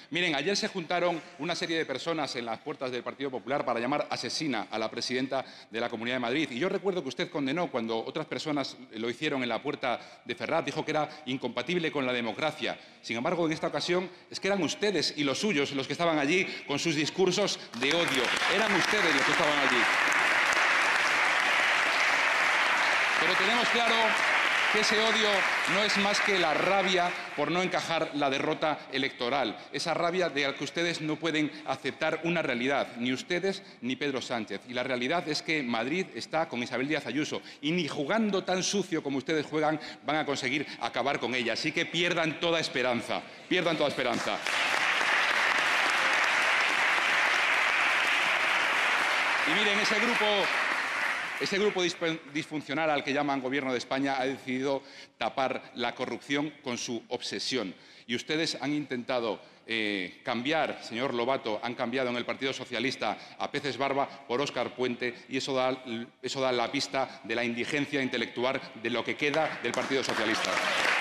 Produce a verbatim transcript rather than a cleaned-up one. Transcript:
Miren, ayer se juntaron una serie de personas en las puertas del Partido Popular para llamar asesina a la presidenta de la Comunidad de Madrid. Y yo recuerdo que usted condenó cuando otras personas lo hicieron en la puerta de Ferraz, dijo que era incompatible con la democracia. Sin embargo, en esta ocasión es que eran ustedes y los suyos los que estaban allí con sus discursos de odio. Eran ustedes los que estaban allí. Pero tenemos claro que ese odio no es más que la rabia por no encajar la derrota electoral, esa rabia de la que ustedes no pueden aceptar una realidad, ni ustedes ni Pedro Sánchez. Y la realidad es que Madrid está con Isabel Díaz Ayuso y ni jugando tan sucio como ustedes juegan van a conseguir acabar con ella. Así que pierdan toda esperanza, pierdan toda esperanza. Y miren, ese grupo... Ese grupo disfuncional al que llaman Gobierno de España ha decidido tapar la corrupción con su obsesión. Y ustedes han intentado eh, cambiar, señor Lobato, han cambiado en el Partido Socialista a Peces Barba por Óscar Puente, y eso da, eso da la pista de la indigencia intelectual de lo que queda del Partido Socialista.